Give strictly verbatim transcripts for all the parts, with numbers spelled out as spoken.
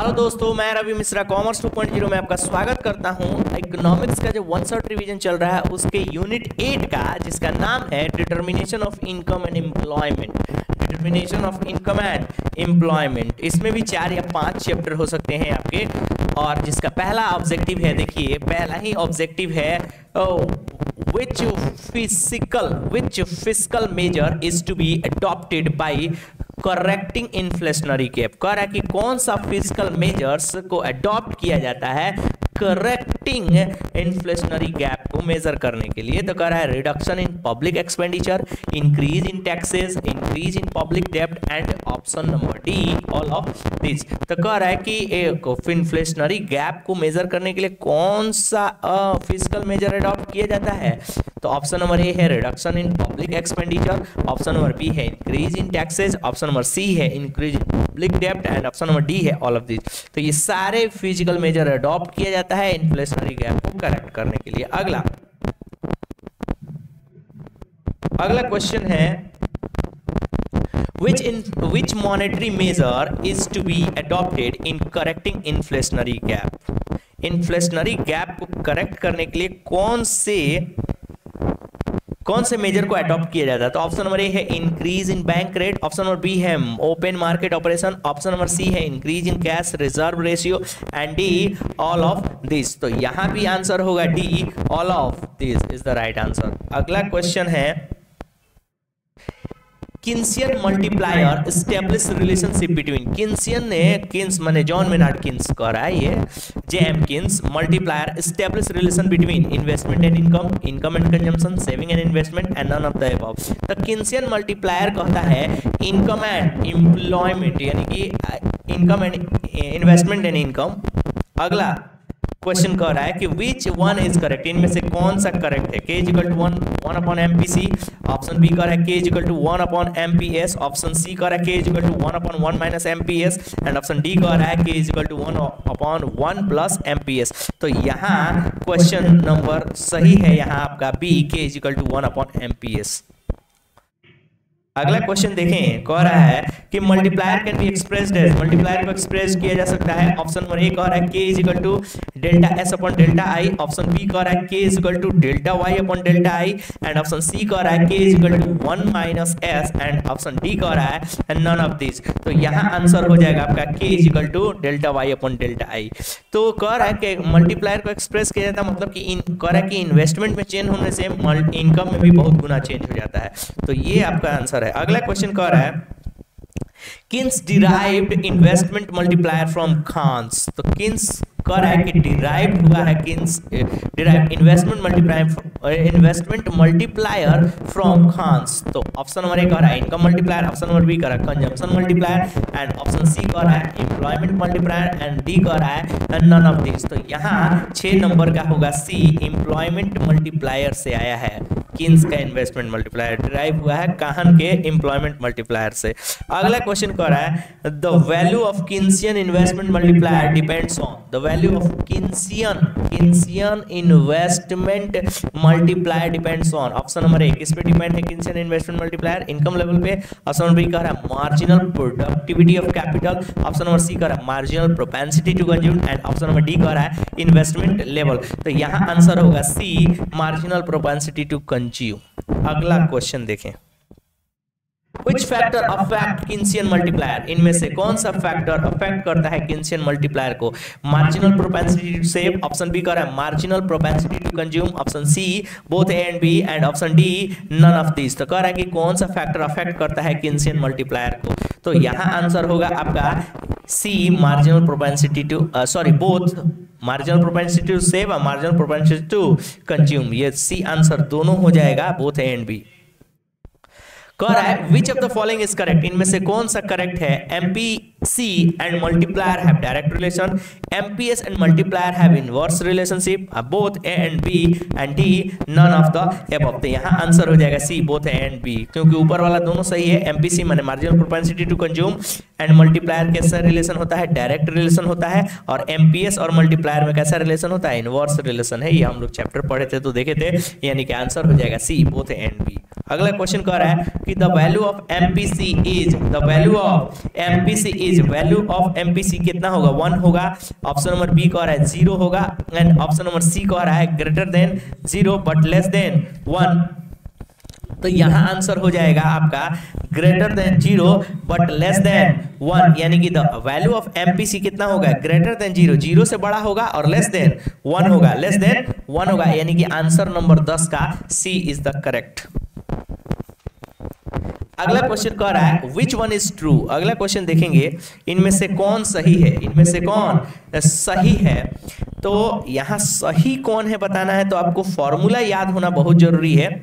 Hello दोस्तों, मैं Ravi Mishra commerce two point zero में आपका स्वागत करता हूं। इकोनॉमिक्स का जो वन शॉट रिवीजन चल रहा है उसके यूनिट एट का, जिसका नाम है determination of income and employment. Determination of income and employment, इसमें भी चार या पांच चैप्टर हो सकते हैं आपके। और जिसका पहला ऑब्जेक्टिव है, देखिए पहला ही ऑब्जेक्टिव है, which fiscal which fiscal measure is to be adopted by correcting inflationary gap। कह रहा है कि कौन सा फिजिकल मेजर्स को अडॉप्ट किया जाता है करेक्टिंग इन्फ्लेशनरी गैप को मेजर करने के लिए। तो कह रहा है reduction in public expenditure, increase in taxes, increase in public डेब्ट and option number D all of this. तो कह रहा है कि एक इन्फ्लेशनरी गैप को मेजर करने के लिए कौन सा फिजिकल मेजर अडॉप्ट किया जाता है। तो ऑप्शन नंबर ए है reduction in public expenditure, option number B है increase in taxes, option number C है इंक्रीज इन पब्लिक डेब्ट एंड ऑप्शन नंबर डी है ऑल ऑफ दिस। तो ये सारे फिजिकल मेजर अडॉप्ट किया जाता है इन्फ्लेशनरी गैप को करेक्ट करने के लिए। अगला अगला क्वेश्चन है, which in which monetary measure is to be adopted in correcting inflationary gap। Inflationary gap को करेक्ट करने के लिए कौन से कौन से मेजर को अडॉप्ट किया जाता है। तो ऑप्शन नंबर ए है increase in bank rate, option number B है open market operation, option number C है increase in cash reserve ratio and D all of this. तो यहां भी आंसर होगा D all of this is the right answer. अगला question है, Keynesian multiplier establish relationship between. Keynesian ने, Keynes माने John Maynard Keynes कह रहा है, ये J M Keynes multiplier establish relation between investment and income, income and consumption, saving and investment and none of the above. तो Keynesian multiplier कहता है income and employment, यानी कि income and investment and income. अगला question कह रहा है कि विच वन इज करेक्ट, इनमें से कौन सा करेक्ट है। K equal to one one upon M P C, option B कह रहा है K equal to one upon M P S, option C कह रहा है K equal to one upon one minus M P S and option D कह रहा है K equal to one upon one plus M P S. तो यहाँ question number सही है यहाँ आपका B, K equal to one upon M P S. अगला क्वेश्चन देखें, कह रहा है कि multiplier can be expressed as, multiplier को एक्सप्रेस किया जा सकता है। ऑप्शन नंबर ए कह रहा है K is equal to delta S upon delta I, option B कह रहा है K is equal to delta Y upon delta I and option C कह रहा है K is equal to one minus S and option D कह रहा है none of this. तो यहाँ आंसर हो जाएगा आपका K is equal to delta Y upon delta I. तो कह रहा है कि मल्टीप्लायर को एक्सप्रेस किया जाता है, मतलब कि इन कह रहा है कि इन्वेस्टमेंट में चेंज होने से इनकम में भी बहुत गुना चेंज हो जाता है। तो ये आपका आंसर है। अगला क्वेश्चन कह रहा है Keynes derived investment multiplier from Kahn's. तो किन्स कह रहा है कि डिराइव्ड हुआ है, Keynes derived investment multiplier investment multiplier from Kahn's. तो ऑप्शन नंबर ए कह रहा है income multiplier, option number B कह रहा है consumption multiplier and option C कह रहा है एम्प्लॉयमेंट मल्टीप्लायर एंड डी कह रहा है नन ऑफ दिस। तो यहाँ छह नंबर का होगा सी, एम्प्लॉयमेंट मल्टीप्लायर से आया है। किन्स का इन्वेस्टमेंट मल्टीप्लायर डिराइव हुआ है काहन के एम्प्लॉयमेंट मल्टीप्लायर से। अगला क्वेश्चन कह रहा है the value of Keynesian investment multiplier depends on, the value of Keynesian Keynesian investment multiplier depends on. Option number A किस पे डिपेंड है Keynesian investment multiplier, income level पे, ऑप्शन नंबर बी कह रहा है marginal productivity of capital, option number C कह रहा है marginal propensity to consume and option number D कह रहा है इन्वेस्टमेंट लेवल। तो यहाँ आंसर होगा C, marginal propensity to consume. अगला क्वेश्चन देखें, Which factor affect Keynesian multiplier? इनमें से कौन सा फैक्टर अफेक्ट करता है Keynesian multiplier को। Marginal propensity to save, option B कह रहा है marginal propensity to consume, option C both A and B and option D none of this. तो कह रहा है कि कौन सा फैक्टर अफेक्ट करता है Keynesian multiplier को। तो यहाँ आंसर होगा आपका C, marginal propensity to sorry both marginal propensity to save और मार्जिनल प्रोपेंसिटी टू कंज्यूम। ये सी आंसर दोनों हो जाएगा, बोथ ए एंड बी। कह रहा है which of the following is correct, इनमें से कौन सा करेक्ट है। MPC and multiplier have direct relation, MPS and multiplier have inverse relationship, both A and B and D none of the above. तो यहाँ आंसर हो जाएगा C, both A and B, क्योंकि ऊपर वाला दोनों सही है। एमपीसी माने marginal propensity to consume and multiplier कैसा रिलेशन होता है, डायरेक्ट रिलेशन होता है, और एमपीएस और मल्टीप्लायर में कैसा रिलेशन होता है, इनवर्स रिलेशन है। ये हम लोग चैप्टर पढ़े थे तो देखे थे, यानी कि आंसर हो जाएगा C, both A and B. अगला क्वेश्चन कह रहा है कि the value of MPC is, the value of MPC is is value of MPC कितना होगा, वन होगा। ऑप्शन नंबर बी कह रहा है जीरो होगा एंड ऑप्शन नंबर सी कह रहा है greater than zero but less than one. तो यहां आंसर हो जाएगा आपका greater than zero but less than one, यानी कि द वैल्यू ऑफ एमपीसी कितना होगा, ग्रेटर देन जीरो, जीरो से बड़ा होगा और लेस देन वन होगा, लेस देन वन होगा, यानी कि आंसर नंबर दस का सी इज द करेक्ट। अगला क्वेश्चन कह रहा है विच वन इज ट्रू। अगला क्वेश्चन देखेंगे इनमें से कौन सही है, इनमें से कौन सही है। तो यहां सही कौन है बताना है तो आपको फॉर्मूला याद होना बहुत जरूरी है।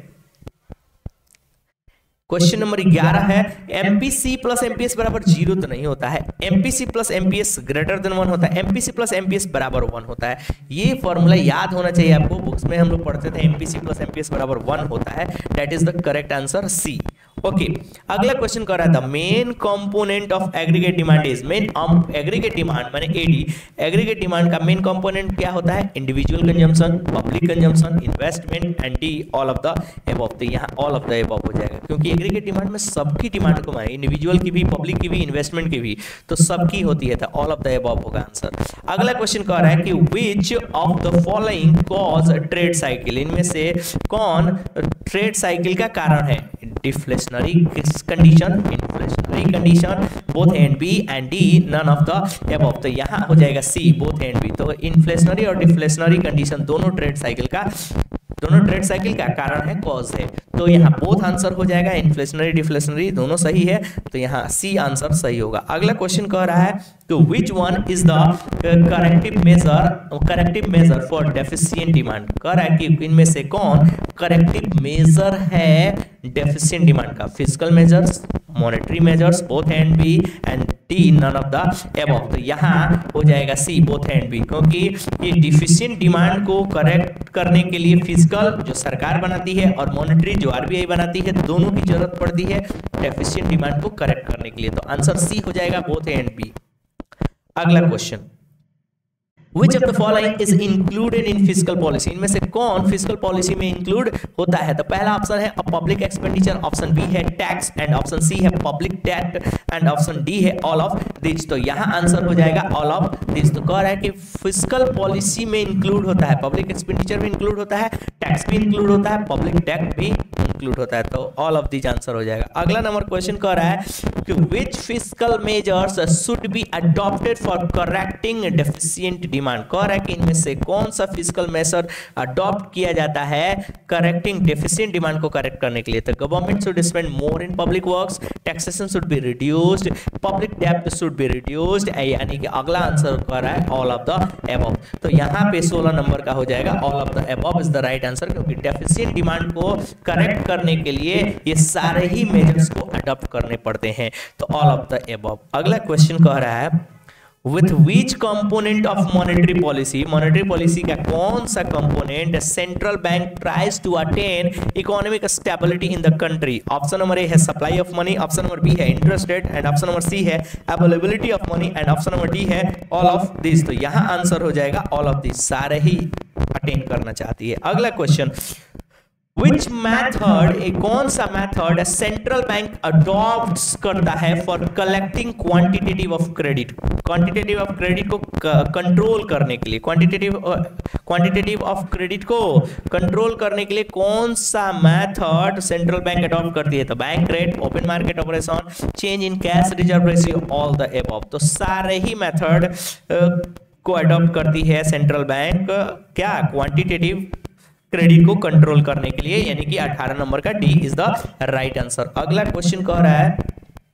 क्वेश्चन नंबर ग्यारह है एमपीसी प्लस एमपीएस बराबर जीरो तो नहीं होता है, MPC plus MPS greater than one होता है, एमपीसी प्लस एमपीएस बराबर वन होता है। ये फॉर्मूला याद होना चाहिए आपको, बुक्स में हम लोग पढ़ते थे एमपीसी प्लस एमपीएस बराबर वन होता है, that is the correct answer C. Okay okay. अगला क्वेश्चन कर रहा था main component of aggregate demand is, main aggregate demand माने एडी, एग्रीगेट डिमांड का मेन कंपोनेंट क्या होता है, individual consumption, public consumption, investment and D all of the above. तो यहाँ ऑल ऑफ द अबव हो जाएगा क्योंकि एग्रीगेट डिमांड में सबकी डिमांड को माने, इंडिविजुअल की भी, पब्लिक की भी, इन्वेस्टमेंट की भी, तो सबकी होती है, तो ऑल ऑफ द अबव होगा आंसर। अगला क्वेश्चन कह रहा है कि which of the following cause trade cycle, इनमें से कौन ट्रेड साइकिल का कारण है, deflationary condition, inflationary condition, both A and B and D none of the above. तो यहां हो जाएगा C both A and B. तो इन्फ्लेशनरी और डिफ्लेशनरी कंडीशन दोनों ट्रेड साइकिल का दोनों ट्रेड साइकिल का कारण है, कॉज है। तो यहाँ बोथ आंसर हो जाएगा, इन्फ्लेशनरी डिफ्लेशनरी दोनों सही है, तो यहाँ सी आंसर सही होगा। अगला क्वेश्चन कह रहा है तो which one is the corrective measure corrective measure for deficient demand. कह रहा है कि इनमें से कौन करेक्टिव मेजर है डेफिशिएंट डिमांड का, physical measures, monetary measures, both and B and D none of the above. तो यहाँ हो जाएगा सी बोथ एंड बी, क्योंकि ये डिफिशिएंट डिमांड को करेक्ट करने के लिए फिजिकल जो सरकार बनाती है और मॉनेटरी जो आरबीआई बनाती है, दोनों की जरूरत पड़ती है डेफिशिएंट डिमांड को करेक्ट करने के लिए। तो आंसर सी हो जाएगा बोथ एंड बी। अगला question Which of the following is included in fiscal policy? इनमें से कौन फिजिकल पॉलिसी में इंक्लूड होता है। तो पहला ऑप्शन है पब्लिक एक्सपेंडिचर, ऑप्शन बी है टैक्स एंड ऑप्शन सी है public debt and option D है ऑल ऑफ दिस। तो यहाँ आंसर हो जाएगा ऑल ऑफ दिस। तो कह रहा है कि फिजिकल पॉलिसी में इंक्लूड होता है, पब्लिक एक्सपेंडिचर भी इंक्लूड होता है, टैक्स भी इंक्लूड होता है, पब्लिक डेट भी इंक्लूड होता है, तो ऑल ऑफ दिस आंसर हो जाएगा। अगला नंबर क्वेश्चन कह रहा है कि which fiscal measures should be adopted for correcting deficient demand. कह रहा है कि इनमें से कौन सा फिजिकल मेजर अडॉप्ट किया जाता है करेक्टिंग डेफिशिएंट डिमांड को करेक्ट करने के लिए। तो government should spend more in public works, taxation should be reduced, public डेब्ट शुड बी रिड्यूस्ड, यानी कि अगला आंसर कह रहा है ऑल ऑफ द अबव। तो यहाँ पे सोलह नंबर का हो जाएगा all of the above is the right answer, क्योंकि डेफिशिएंट डिमांड को करेक्ट करने के लिए ये सारे ही मेजर्स को अडॉप्ट करने पड़ते हैं, तो ऑल ऑफ द अबव। अगला क्वेश्चन कह रहा है with which component of monetary policy, monetary policy का कौन सा component central bank tries to attain economic stability in the country। Option number A है supply of money, option number B है interest rate and option number C है availability of money and option number D है all of this। तो यहाँ answer हो जाएगा all of this, सारे ही attain करना चाहती है। अगला क्वेश्चन Which method, एक कौन सा मेथड सेंट्रल बैंक अडॉप्ट करता है for collecting quantitative of credit, quantitative of credit को कंट्रोल करने के लिए, क्वांटिटेटिव क्वांटिटेटिव ऑफ क्रेडिट को कंट्रोल करने के लिए कौन सा मेथड सेंट्रल बैंक अडॉप्ट करती है। तो bank rate, open market operation, change in cash reserve ratio, all the above. तो सारे ही मेथड को अडॉप्ट करती है सेंट्रल बैंक क्या, क्वांटिटेटिव क्रेडिट को कंट्रोल करने के लिए, यानी कि अठारह नंबर का D is the right answer. अगला क्वेश्चन कह रहा है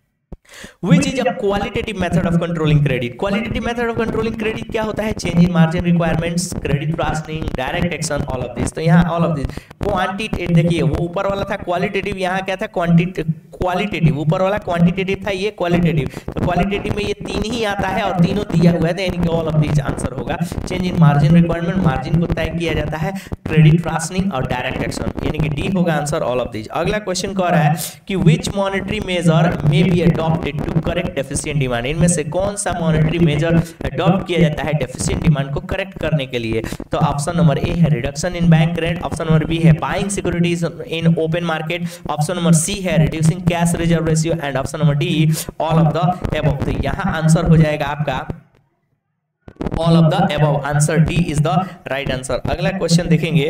Which is a qualitative method of controlling credit? Qualitative method of controlling credit क्या होता है, change in margin requirements, credit rationing, direct action, all of this. तो यहाँ ऑल ऑफ दिस क्वांटिटेटिव, देखिए वो ऊपर वाला था क्वालिटेटिव, यहाँ क्या था क्वांटिटेटिव, क्वालिटेटिव ऊपर वाला क्वांटिटेटिव था, ये क्वालिटेटिव। तो क्वालिटेटिव में ये तीन ही आता है और तीनों दिया हुआ है, यानी कि ऑल ऑफ दिस आंसर होगा। Change in margin requirement, margin को तय किया जाता है, क्रेडिट राशनिंग और डायरेक्ट एक्शन, यानी कि डी होगा आंसर ऑल ऑफ दिस। अगला क्वेश्चन कह रहा है कि which monetary measure may be adopted to correct deficient demand. इनमें से कौन सा मॉनेटरी मेजर अडॉप्ट किया जाता है डेफिशिएंट डिमांड को करेक्ट करने के लिए। तो ऑप्शन नंबर ए है reduction in bank rate, option number B है buying securities in open market, option number C है reducing cash reserve ratio and option number D all of the above. तो यहाँ answer हो जाएगा आपका all of the above, answer D is the right answer. अगला question देखेंगे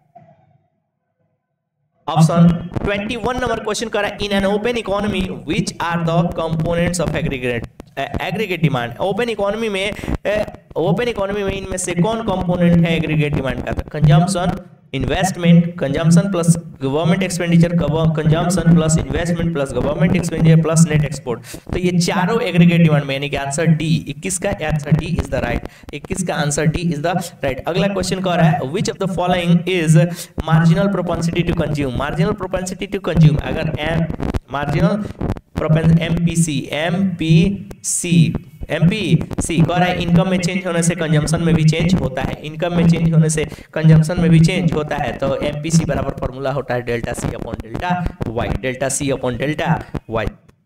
option इक्कीस number question कर रहा है in an open economy which are the components of aggregate aggregate demand. Open economy में ओपन इकोनॉमी में इनमें से कौन कंपोनेंट है एग्रीगेट डिमांड का? Consumption, investment, consumption plus government expenditure, consumption plus investment plus government expenditure plus net export. तो ये चारों एग्रीगेट डिमांड में, यानी कि आंसर डी इक्कीस का answer D is the right, इक्कीस का answer D is the right. अगला क्वेश्चन कह रहा है which of the following is marginal propensity to consume. Marginal propensity to consume, अगर marginal propensity MPC MPC MPC कह रहा है इनकम में चेंज होने से कंजम्पशन में भी चेंज होता है, इनकम में चेंज होने से कंजम्पशन में भी चेंज होता है। तो एमपीसी बराबर फॉर्मूला होता है delta C upon delta Y, delta C upon delta Y.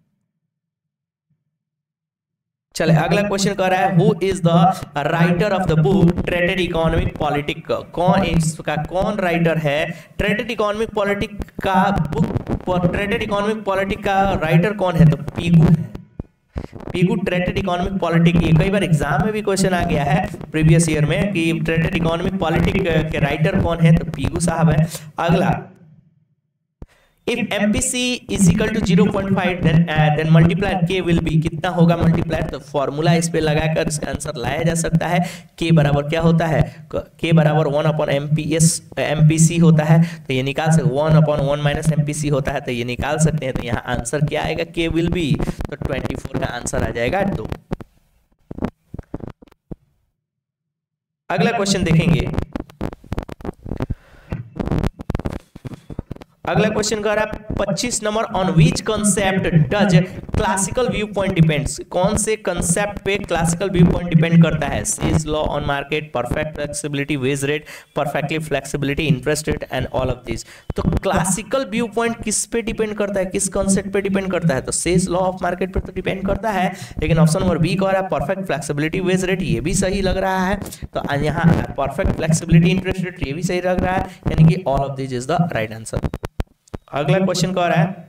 चले अगला क्वेश्चन कर रहा है who is the writer of the book traded economic politic. कौन इसका कौन राइटर है ट्रेडेड इकोनॉमिक पॉलिटिक का बुक, ट्रेडेड इकोनॉमिक पॉलिटिक का राइटर कौन है? तो पीगू है, पीगू ट्रेडेड इकोनॉमिक पॉलिटिक। ये कई बार एग्जाम में भी क्वेश्चन आ गया है प्रीवियस ईयर में कि ट्रेडेड इकोनॉमिक पॉलिटिक के राइटर कौन है? तो पीगू साहब है। अगला if MPC is equal to zero point five then then multiplier K will be, कितना होगा मल्टीप्लायर? तो फॉर्मूला इस पे लगाकर इसका आंसर लाया जा सकता है। के बराबर क्या होता है? के बराबर वन अपॉन एमपीएस एमपीसी होता है, तो ये निकाल सकते, one upon one minus MPC होता है, तो ये निकाल सकते हैं। तो यहाँ आंसर क्या आएगा? के विल बी, तो ट्वेंटी फोर का आंसर आ जाएगा दो। अगला क्वेश्चन देखेंगे, अगला क्वेश्चन कर रहा है पच्चीस number on which concept does classical view point depends. कौन से कंसेप्ट पे क्लासिकल व्यू पॉइंट डिपेंड करता है? Say's law on market, perfect flexibility, wage rate, perfectly flexibility, interest rate and all of this. तो क्लासिकल व्यू पॉइंट किस पे depend करता है, किस कंसेप्ट पे डिपेंड करता है? तो सेज लॉ ऑफ मार्केट पे तो डिपेंड करता है, लेकिन ऑप्शन नंबर बी कह रहा है परफेक्ट फ्लेक्सिबिलिटी, वेज रेट, ये भी सही लग रहा है। तो यहाँ परफेक्ट फ्लेक्सिबिलिटी, इंटरेस्ट रेट, ये भी सही लग रहा है, यानी कि all of this is the right answer. अगला क्वेश्चन कह रहा है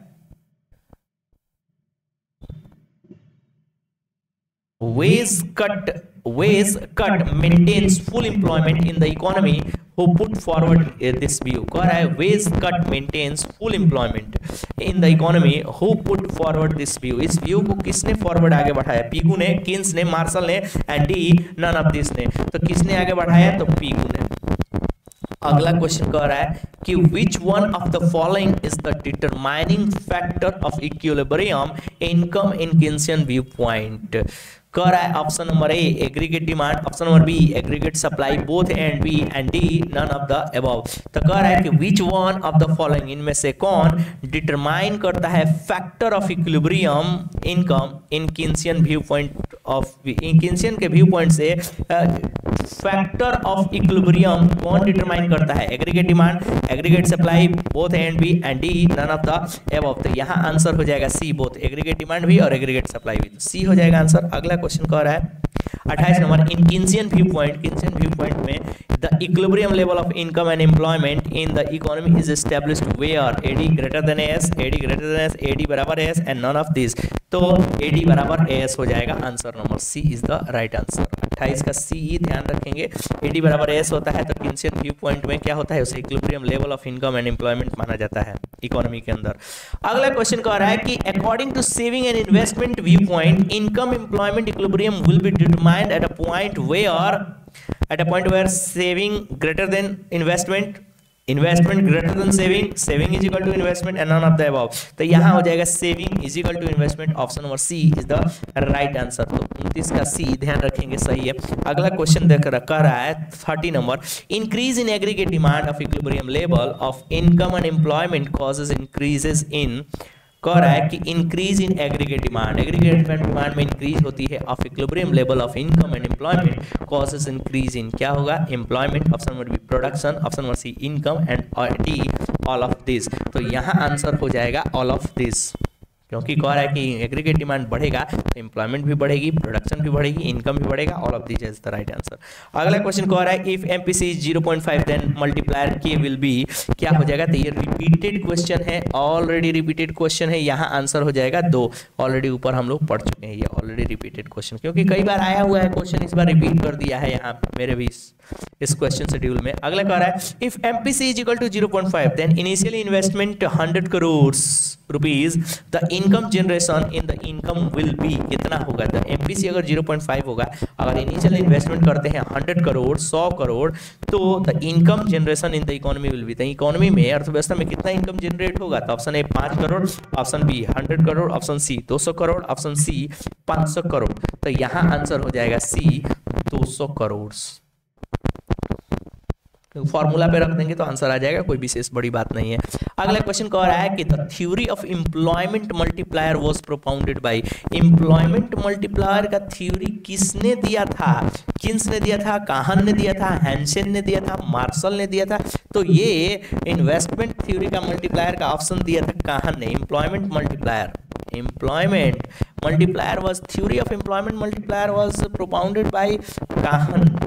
wage cut wage cut maintains full employment in the economy who put forward this view. कह रहा है wage cut maintains full employment in the economy who put forward this view. इस view को किसने फॉरवर्ड आगे बढ़ाया? पीगू ने, Keynes ने, मार्शल ने and D none of this ने। तो किसने आगे बढ़ाया? तो पीगू ने। अगला क्वेश्चन कह रहा है कि which one of the following is the determining factor of equilibrium income in Keynesian viewpoint। कह रहा है option number A aggregate demand, option number B aggregate supply, both A and B and D none of the above. तो कह रहा है कि which one of the following, इनमें से कौन डिटरमाइन करता है factor of equilibrium income in Keynesian view point of, in Keynesian के व्यू पॉइंट से फैक्टर ऑफ इक्विलिब्रियम कौन डिटरमाइन करता है? Aggregate demand, aggregate supply, both A and B and D none of the above. तो यहाँ answer हो जाएगा C, both aggregate demand भी और एग्रीगेट सप्लाई भी, तो सी हो जाएगा आंसर। अगला क्वेश्चन कह रहा है अट्ठाईस number in Keynesian view point, Keynesian view point में the equilibrium level of income and employment in the economy is established where? AD greater than S, AD greater than S, AD बराबर S and none of this. तो AD बराबर S हो जाएगा, answer number C is the right answer. अट्ठाईस का सी ही ध्यान रखेंगे, AD बराबर एस होता है तो केन्सियन व्यू पॉइंट में क्या होता है? उसे equilibrium level of income and employment माना जाता है इकोनॉमी के अंदर। अगला क्वेश्चन कह रहा है कि according to saving and investment view point income employment equilibrium will be determined at a point where at a point where saving greater than investment, investment greater than saving, saving is equal to investment and none of the above। तो यहाँ हो जाएगा saving is equal to investment, option number C is the right answer. तो उनतीस का सी ध्यान रखेंगे, सही है। अगला क्वेश्चन देख रखा रहा है thirty number increase in aggregate demand of equilibrium level of income and employment causes increases in. कह रहा है कि increase in aggregate demand, aggregate demand में इंक्रीज होती है of equilibrium level of income and employment causes increase in, क्या होगा? Employment, option number B production, option number C income and D all of this. तो यहाँ answer हो जाएगा all of this. क्योंकि कह रहा है कि एग्रीगेट डिमांड बढ़ेगा तो एम्प्लॉयमेंट भी बढ़ेगी, प्रोडक्शन भी बढ़ेगी, इनकम भी बढ़ेगा। All of this is the right answer. अगला क्वेश्चन कह रहा है if MPC is zero point five then multiplier K will be, क्या हो जाएगा? तो ये रिपीटेड क्वेश्चन है, ऑलरेडी रिपीटेड क्वेश्चन है, यहाँ आंसर हो जाएगा दो। ऑलरेडी ऊपर हम लोग पढ़ चुके हैं, ये ऑलरेडी रिपीटेड क्वेश्चन, क्योंकि कई बार आया हुआ है क्वेश्चन, इस बार रिपीट कर दिया है यहाँ मेरे भी इस, इस क्वेश्चन शेड्यूल में। अगला कह रहा है if MPC is equal to zero point five then initial investment hundred crore rupees, the income generation in the income will be, कितना होगा? द एमपीसी अगर ज़ीरो पॉइंट फाइव होगा, अगर इनिशियल इन्वेस्टमेंट करते हैं हंड्रेड करोड़, सौ करोड़, तो the income generation in the economy will be, the economy में, अर्थव्यवस्था में कितना इनकम जनरेट होगा? तो ऑप्शन ए पाँच crore, option B hundred crore, option C दो सौ करोड़, ऑप्शन सी पाँच सौ करोड़। तो यहाँ आंसर हो जाएगा सी दो सौ करोड़। फॉर्मूला पे रख देंगे तो आंसर आ जाएगा, कोई विशेष बड़ी बात नहीं है। अगला क्वेश्चन कह रहा है कि the theory of employment multiplier was propounded by, employment multiplier का थ्योरी किसने दिया था? किन्स ने दिया था, काहन ने दिया था, हैंसेन ने दिया था, मार्शल ने दिया था? तो ये इन्वेस्टमेंट थ्योरी का मल्टीप्लायर का ऑप्शन दिया था काहन ने, employment multiplier. Employment multiplier was, theory of employment multiplier was propounded by Kahn.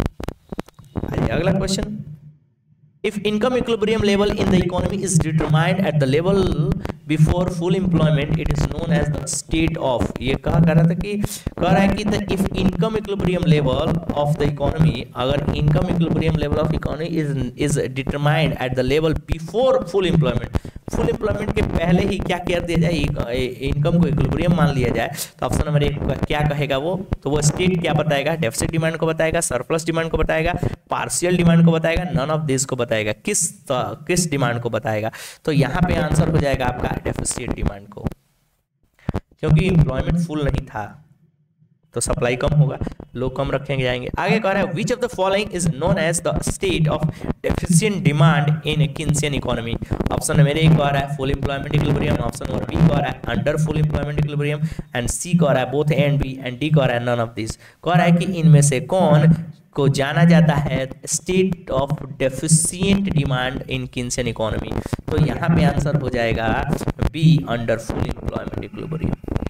अगला question, if income equilibrium level in the economy is determined at the level before full employment, it is known as the state of, ये कहा कर रहा था कि कह रहा है कि the if income equilibrium level of the economy, अगर income equilibrium level of economy is is determined at the level before full employment, full employment के पहले ही क्या कर दिया जाए, इनकम को इक्विलिब्रियम मान लिया जाए, तो ऑप्शन नंबर एक क्या कहेगा वो? तो वो स्टेट क्या बताएगा? डेफिसिट डिमांड को बताएगा, सरप्लस डिमांड को बताएगा, पार्शियल डिमांड को बताएगा, नन ऑफ दिस को बताएगा। किस किस डिमांड को बताएगा? तो यहाँ पे आंसर हो जाएगा आपका डेफिसिट डिमांड को, क्योंकि एम्प्लॉयमेंट फुल नहीं था तो सप्लाई कम होगा, लोग कम रखेंगे जाएंगे। आगे कह रहा है which of the following is known as the state of deficient demand in Keynesian economy? Option number A कह रहा है full employment equilibrium, option number B कह रहा है under full employment equilibrium, and C कह रहा है both A and B, and D कह रहा है नन ऑफ दिस। कह रहा है कि इनमें से कौन को जाना जाता है state of deficient demand in Keynesian economy? तो यहाँ पे आंसर हो जाएगा B under full employment equilibrium.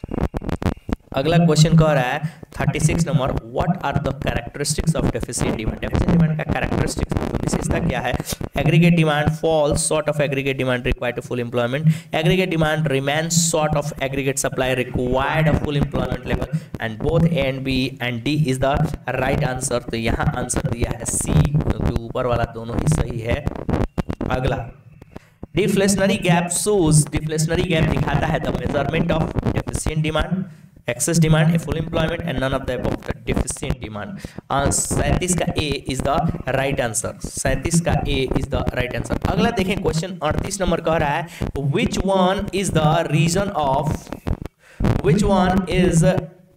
अगला क्वेश्चन कह रहा है छत्तीस number, what are the characteristics of deficient demand? Deficient demand का कैरेक्टरिस्टिक्स मतलब विशेषता क्या है? Aggregate demand falls short of aggregate demand required to full employment, aggregate demand remains short of aggregate supply required of full employment level, and both A and B and D is the right answer. तो यहाँ answer दिया है सी, क्योंकि ऊपर वाला दोनों ही सही है। अगला deflationary gap shows, deflationary gap दिखाता है the measurement of deficient demand, excess demand, a full employment, and none of the above, the deficient demand. सैंतीस का A is the right answer, सैंतीस का A is the right answer। अगला देखें question अड़तीस number कह रहा है which one is the reason of, which one is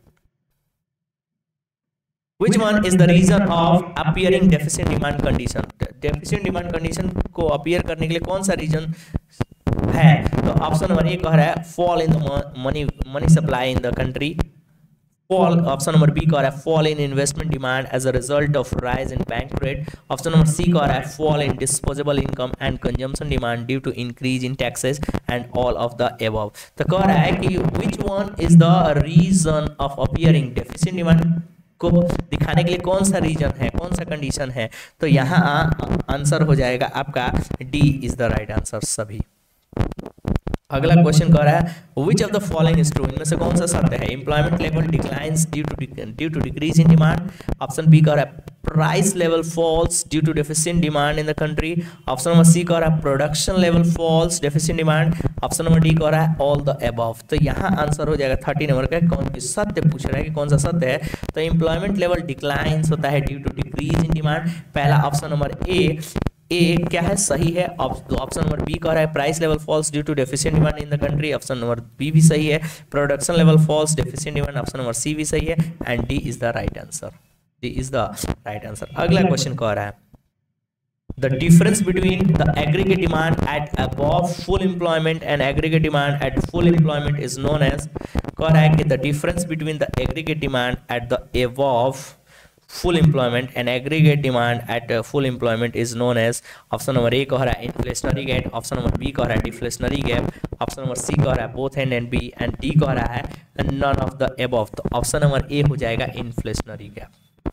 which one is the reason of appearing deficient demand condition? deficient demand condition को appear करने के लिए कौन सा रीजन है? तो ऑप्शन नंबर ए कह रहा है fall in the money money supply in the country, fall, option number B कह रहा है fall in investment demand as a result of rise in bank rate, option number C कह रहा है fall in disposable income and consumption demand due to increase in taxes, and all of the above. तो कह रहा है कि which one is the reason of appearing deficient demand को दिखाने के लिए कौन सा रीजन है, कौन सा कंडीशन है? तो यहाँ आंसर हो जाएगा आपका D is the right answer सभी। अगला क्वेश्चन कह रहा है which of the following is true? इनमें से कौन सा सत्य है? Employment level declines due to due to decrease in demand, option B कह रहा है price level falls due to deficient demand in the country, option number C कह रहा है production level falls deficient demand, option number D कह रहा है all the above. तो यहाँ आंसर हो जाएगा थर्टी नंबर का, कौन सी सत्य पूछ रहा है कि कौन सा सत्य है? तो एम्प्लॉयमेंट लेवल डिक्लाइंस होता है due to decrease in demand, पहला ऑप्शन नंबर ए ए क्या है सही है, ऑप्शन नंबर बी कह रहा है price level falls due to deficient demand in the country, option number B भी सही है, production level falls deficient demand, option number C भी सही है, and D is the right answer, D is the right answer. अगला question कह रहा है the difference between the aggregate demand at above full employment and aggregate demand at full employment is known as, कह रहा है कि the difference between the aggregate demand at the above full employment and aggregate demand at uh, full employment is known as, option number A कह रहा है inflationary gap, option number B कह रहा है deflationary gap, option number C कह रहा है both A and B, and D कह रहा है none of the above। तो ऑप्शन नंबर ए हो जाएगा inflationary gap।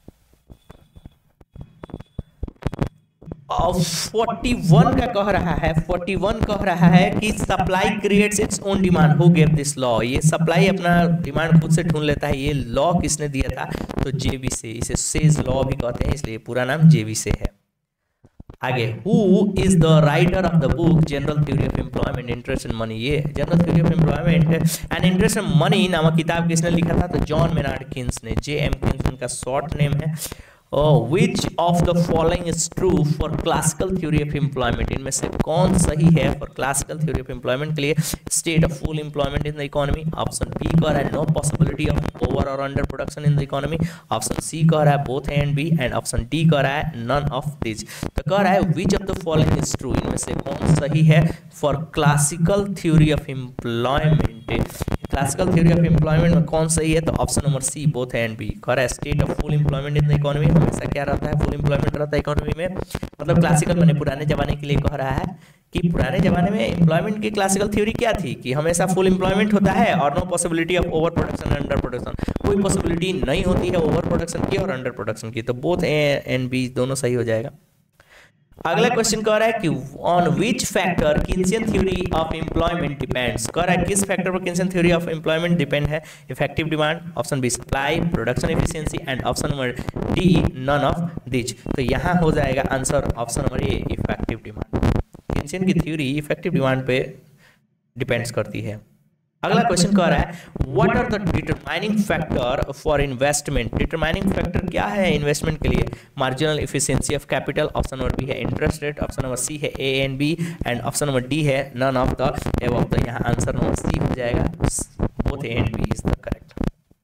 और इकतालीस का कह रहा है, इकतालीस कह रहा है कि supply creates its own demand, who give this law, ये सप्लाई अपना डिमांड खुद से ढूंढ लेता है, ये लॉ किसने दिया था, तो जेबी से, इसे सेज लॉ भी कहते हैं, इसलिए पूरा नाम जेबी से है। आगे, who is the writer of the book general theory of employment interest and money, ये general theory of employment and interest and money नामक किताब किसने लिखा था, तो जॉन मेनार्ड किन्स ने, जे एम किन्स उनका शॉर्ट नेम है। Oh, which of the following is true for classical theory of employment, इनमें से कौन सही है for classical theory of employment के लिए, state of full employment in the economy, option B कह रहा है no possibility of over or under production in the economy, option C कह रहा है both A and B, and option D कह रहा है none of these। तो कह रहा है which of the following is true, इनमें से कौन सही है for classical theory of employment, classical theory of employment में कौन सही है, तो option number C both A and B. कह रहा है state of full employment in the economy, हमेशा क्या रहता है, फुल एम्प्लॉयमेंट रहता है इकोनॉमी में, मतलब क्लासिकल मैंने पुराने जमाने के लिए कह रहा है कि पुराने जमाने में एम्प्लॉयमेंट की क्लासिकल थ्योरी क्या थी कि हमेशा फुल एम्प्लॉयमेंट होता है और no possibility of over production under production, कोई पॉसिबिलिटी नहीं होती है ओवर प्रोडक्शन की और अंडर प्रोडक्शन की, तो बोथ ए एंड बी दोनों सही हो जाएगा। अगला क्वेश्चन कह रहा है कि on which factor Keynesian theory of employment depends, कह रहा है किस फैक्टर पर Keynesian theory of employment depend है, effective demand, option B supply, production efficiency, and option number D none of this. तो यहाँ हो जाएगा answer option number A effective demand, Keynesian की थ्योरी इफेक्टिव डिमांड पे डिपेंड्स करती है। अगला क्वेश्चन कह रहा है what are the determining factor for investment, determining factor क्या है इन्वेस्टमेंट के लिए, marginal efficiency of capital, option number B है interest rate, option number C है A and B, and option number D है नन ऑफ द एबव। तो यहाँ answer number C हो जाएगा, both A and B is the correct.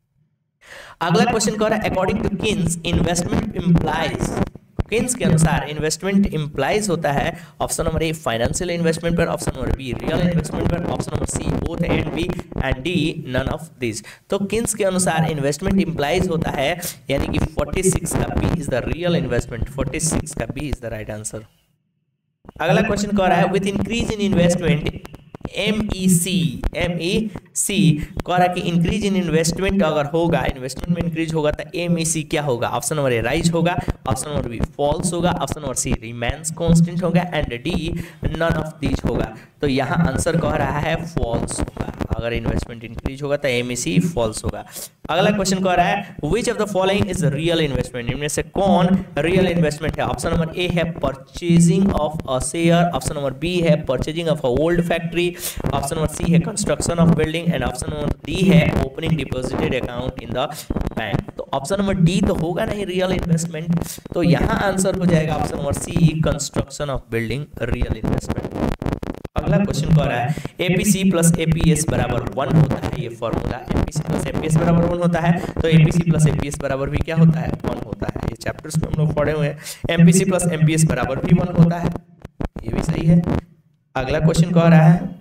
अगला question कह रहा है according to Keynes investment implies, Keynes के अनुसार इन्वेस्टमेंट इंप्लाइज होता है, option number A financial investment पर, option number B real investment पर, option number C both A and B, and D none of this. तो किन्स के अनुसार investment implies होता है, यानी कि छियालीस का B is the real investment, छियालीस का B is the right answer. अगला क्वेश्चन कह रहा है with increase in investment M E C, M E C कह रहा है कि इंक्रीज इन इन्वेस्टमेंट अगर होगा, इन्वेस्टमेंट में इंक्रीज होगा तो एम ई सी क्या होगा, ऑप्शन नंबर ए राइज होगा, ऑप्शन नंबर बी फॉल्स होगा, option number C remains constant होगा, and D none of these होगा। तो यहाँ आंसर कह रहा है फॉल्स होगा, अगर इन्वेस्टमेंट इंक्रीज होगा तो एम ई सी फॉल्स होगा। अगला क्वेश्चन कह रहा है which of the following is real investment, इनमें से कौन रियल इन्वेस्टमेंट है, ऑप्शन नंबर ए है purchasing of a share, option number B है purchasing of a old factory, option number C है construction of building, and option number D है opening deposited account in the bank. तो option number D तो होगा नहीं real investment, तो यहाँ answer हो जाएगा option number C construction of building real investment. अगला क्वेश्चन कह रहा है एपीसी प्लस एपीएस बराबर वन होता है, ये फॉर्मूला एपीसी प्लस एपीएस बराबर वन होता है, तो एपीसी प्लस एपीएस बराबर भी क्या होता है, वन होता है। ये चैप्टर्स में हम लोग पढ़े हुए हैं, एमपीसी प्लस एमपीएस बराबर भी वन होता है, ये भी सही है। अगला क्वेश्चन कह रहा है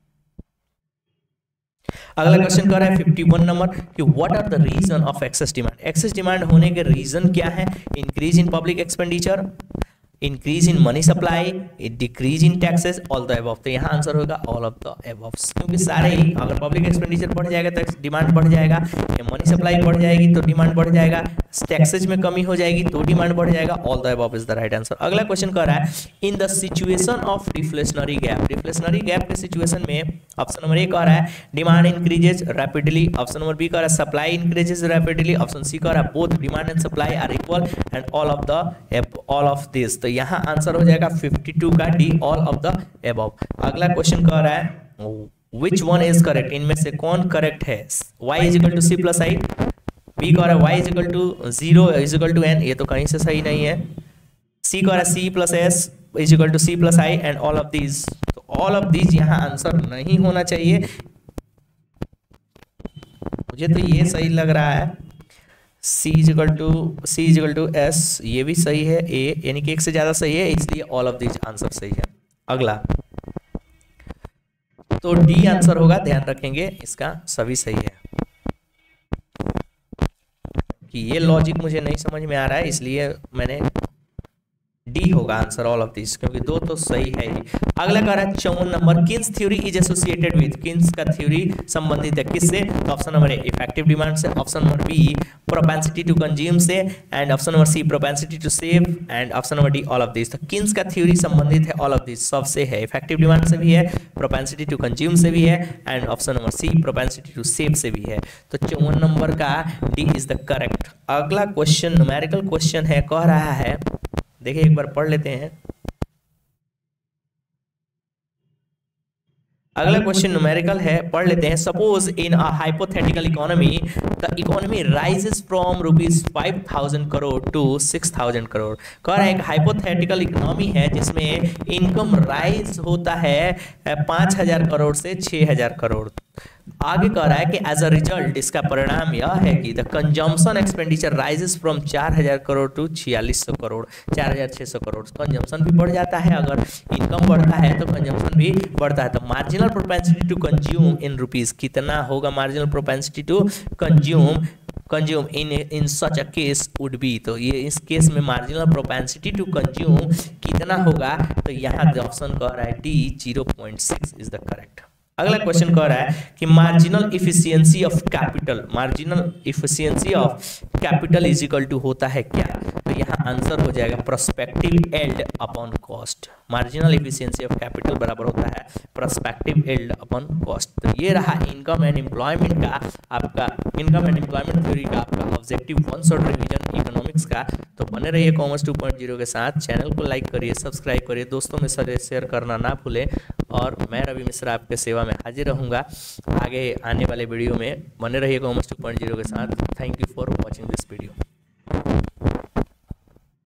अगला क्वेश्चन कह रहा है इक्यावन नंबर कि what are the reason of excess demand, excess demand होने के रीजन क्या है, increase in public expenditure, increase in money supply, decrease in taxes, all the above. तो यहाँ आंसर होगा ऑल ऑफ द अबव, क्योंकि सारे ही अगर पब्लिक एक्सपेंडिचर बढ़ जाएगा तो डिमांड बढ़ जाएगा, या मनी सप्लाई बढ़ जाएगी तो डिमांड बढ़ जाएगा, टैक्सेज में कमी हो जाएगी तो डिमांड बढ़ जाएगा, all the above is the right answer. अगला क्वेश्चन कह रहा है in the situation of deflationary gap, deflationary gap के सिचुएशन में ऑप्शन नंबर ए कह रहा है demand increases rapidly, option number B कह रहा है supply increases rapidly, option C कह रहा है both demand and supply are equal, and all of the all of this. तो यहाँ आंसर हो जाएगा बावन का D all of the above. अगला क्वेश्चन कह रहा है विच वन इज करेक्ट, इनमें से कौन करेक्ट है, y is equal to C plus I, B कह रहा है y is equal to zero is equal to N, ये तो कहीं से सही नहीं है, सी कह रहा है C plus S is equal to C plus I, and all of these. तो ऑल ऑफ दीज यहाँ आंसर नहीं होना चाहिए, मुझे तो ये सही लग रहा है, C is equal to C is equal to S, ये भी सही है, ए यानी कि एक से ज्यादा सही है, इसलिए ऑल ऑफ दीज आंसर सही है। अगला तो डी आंसर होगा, ध्यान रखेंगे इसका सभी सही है। कि ये लॉजिक मुझे नहीं समझ में आ रहा है, इसलिए मैंने डी होगा आंसर ऑल ऑफ दिस, क्योंकि दो तो सही है ही। अगला कह रहा है चौवन number, Keynes theory is associated with, Keynes का थ्योरी संबंधित है किससे? तो option number A effective demand से, option number B propensity to consume से, and option number C propensity to save, and option number D all of this. तो Keynes का theory संबंधित है ऑल ऑफ दिस, सबसे है, इफेक्टिव डिमांड से भी है, प्रोपेंसिटी टू कंज्यूम से भी है, and option number C propensity to save से भी है। तो चौवन नंबर का डी इज द करेक्ट। अगला क्वेश्चन न्यूमेरिकल क्वेश्चन है, कह रहा है, देखिए एक बार पढ़ लेते हैं। अगला क्वेश्चन न्यूमेरिकल है, पढ़ लेते हैं। Suppose in a hypothetical economy the economy rises from rupees five thousand crore to six thousand crore. कह रहा है एक हाइपोथेटिकल इकोनॉमी है जिसमें इनकम राइज होता है पाँच हजार करोड़ से छः हजार करोड़। आगे कह रहा है कि एज अ रिजल्ट इसका परिणाम यह है कि the consumption expenditure rises from चार हजार करोड़ टू छियालीस सौ करोड़, चार हजार छः सौ करोड़। कंजम्पशन भी बढ़ जाता है, अगर इनकम बढ़ता है तो कंजम्पशन भी बढ़ता है। तो marginal propensity to consume in rupees कितना होगा? Marginal propensity to consume consume in in such a case would be, तो ये इस केस में मार्जिनल प्रोपेंसिटी टू कंज्यूम कितना होगा? तो यहाँ ऑप्शन कह रहा है D zero point six is the correct. अगला क्वेश्चन कह रहा है कि marginal efficiency of capital, marginal efficiency of capital is equal to होता है क्या? तो यहाँ आंसर हो जाएगा prospective yield upon cost. Marginal efficiency of capital बराबर होता है प्रोस्पेक्टिव एल्ड अपॉन कॉस्ट। तो ये रहा इनकम एंड एम्प्लॉयमेंट का आपका, इनकम एंड एम्प्लॉयमेंट थ्योरी का आपका objective one shot revision economics का। तो बने रहिए कॉमर्स टू पॉइंट जीरो के साथ, चैनल को लाइक करिए, सब्सक्राइब करिए, दोस्तों में शेयर करना ना भूलें। और मैं रवि मिश्रा आपके सेवा में हाजिर रहूँगा आगे आने वाले वीडियो में। बने रहिए कॉमर्स टू पॉइंट जीरो के साथ। Thank you for watching this video.